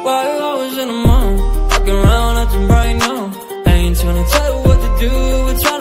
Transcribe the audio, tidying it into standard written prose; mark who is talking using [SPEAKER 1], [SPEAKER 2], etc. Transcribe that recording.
[SPEAKER 1] Why you always in the mood? Walking around acting right now. I ain't tryna tell you what to do, but